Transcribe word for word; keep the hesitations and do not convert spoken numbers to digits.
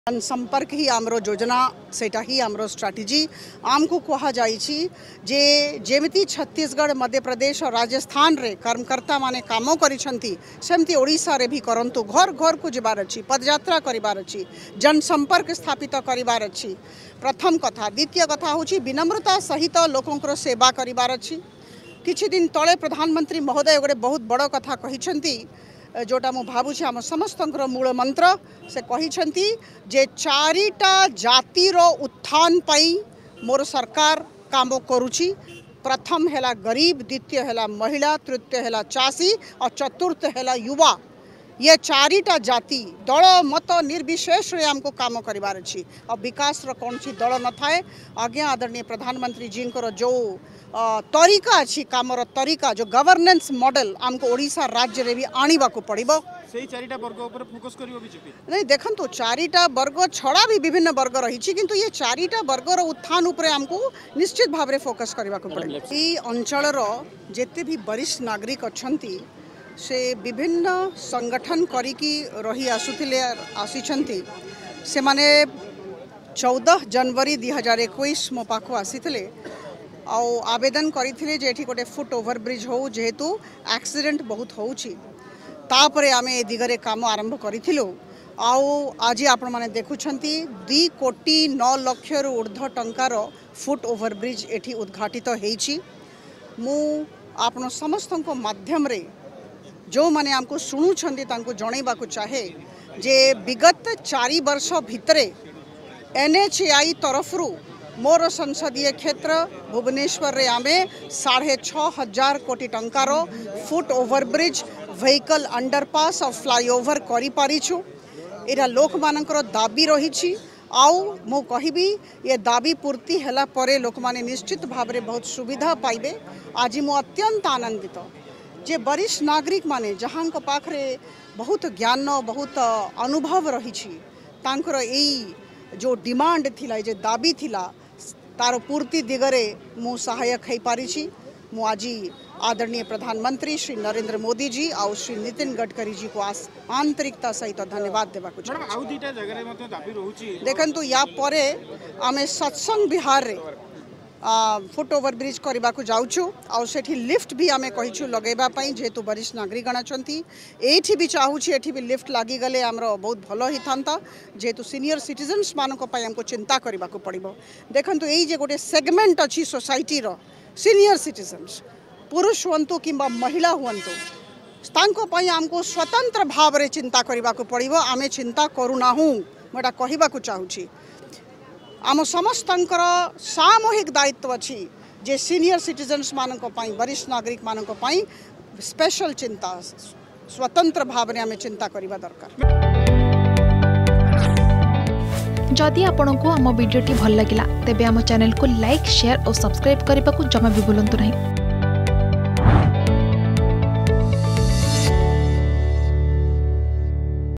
संपर्क ही आमरो योजना सेटा ही आमरो स्ट्राटेजी आमको कहा जाइछि जे जेमिति छत्तीसगढ़ मध्य प्रदेश और राजस्थान रे कर्मकर्ता माने कामो करिसंती सेमती ओडिसा रे भी करंतु घर घर को जबार अछि पदयात्रा करिबार अछि जनसंपर्क स्थापित करिबार अछि प्रथम कथा। द्वितीय कथा होछि विनम्रता सहित लोकंकर सेवा करिबार अछि। किछि दिन तले प्रधानमंत्री महोदय गोटे बहुत बड़ कथा कहिसंती जोटा मु भावुछि आम समस्तंकर मूल मंत्र से कहिसंती जे चारिटा जातिर उत्थान पाई मोर सरकार काम करुछि। प्रथम हैला गरीब, द्वितीय हैला महिला, तृतीय हैला चाषी और चतुर्थ हैला युवा। ये चारिटा जाति दल मत निर्विशेष रे हमको काम करिबार अछि और विकास रो कौन सी दल न थाए। आज्ञा आदरणीय प्रधानमंत्री जी को जो तरीका अच्छी कामर तरीका जो गवर्नेंस मॉडल आमको ओडिशा राज्य रे भी आनिबा को पड़िबो। सेही चारिटा वर्ग ऊपर फोकस करियो बीजेपी नहीं देखंतु चारिटा वर्ग छड़ा भी विभिन्न वर्ग रही किंतु ये चारिटा वर्ग रो उत्थान ऊपर हमको निश्चित भाव रे फोकस करबा को पड़े। ई अंचल रो जेते भी वरिष्ठ नागरिक अछंती से विभिन्न संगठन करिकी रही आसुथिले आसीछंती से माने चौदह जनवरी दुई हजार इक्कीस मो पाखो आसीथिले आउ आवेदन करथिले जे एठी गोटे फुट ओवर ब्रिज हो जेहेतु एक्सीडेंट बहुत होउछि तापरे आमे ए दिगरे काम आरंभ करिथिलु। आउ आज आपण माने देखुछंती दो कोटी नौ लाख रु ऊर्ध्व टंकार फुट ओवर ब्रिज एठी उद्घाटित हेछि। मु आपण समस्त को माध्यम रे जो माने हमको शुणुछंती तांको जणैबा को चाहे जे विगत चारि वर्ष भितरे एनएचएआई तरफरु मोर संसदीय क्षेत्र भुवनेश्वर रे आमे साढ़े छः हजार कोटी टंकार foot over bridge vehicle underpass और फ्लाईओवर करि पारिछु। एरा लोक मानकर दाबी रही आउ मु कहबी ये दाबी पूर्ति हैला परे लोक माने निश्चित भाव रे बहुत सुविधा पाइबे। आज मु अत्यंत आनंदित जे वरिष्ठ नागरिक माने जहां को पाखरे बहुत ज्ञान बहुत अनुभव रही तांकर एई जो डिमांड थिला जे दाबी थिला तार पूर्ति दिगरे मु सहायक है पारिछि। मु आज आदरणीय प्रधानमंत्री श्री नरेंद्र मोदी जी और श्री नितिन गडकरी जी को आंतरिकता सहित धन्यवाद देवा को देखंतु या परे आमे सत्संग बिहार रे आ, फुट ओवर ब्रिज करने को जाऊँ और सेठी लिफ्ट भी आमे कहिछु लगेबा पई जेहेतु वरिष्ठ नागरिक अछंती एठी भी चाहूछि एठी भी लिफ्ट लागी गले हमरो बहुत भलो ही थांता जेहेतु सीनियर सिटीजन्स मानको पई हमको चिंता करबा को पड़िबो। देखंतु एई जे गोटे सेगमेंट अछि सोसाइटी रो सीनियर सिटीजन्स पुरुष हुंतु किंबा महिला हुंतु तांको पई हमको स्वतंत्र भाव रे चिंता करबा को पड़िबो। आमे चिंता करूनाहु मोटा कहबा को चाहूछि आम समस्तंकर सामूहिक दायित्व अच्छी जे सीनियर सिटीजन्स मानक पई वरिष्ठ नागरिक मानक पई स्पेशल चिंता स्वतंत्र भाव में आम चिंता करबा दरकार। जदि आपंक आम भिडी भल लगा तेब आम चैनल को लाइक शेयर और सब्सक्राइब करने को जमा भी भूलु नहीं।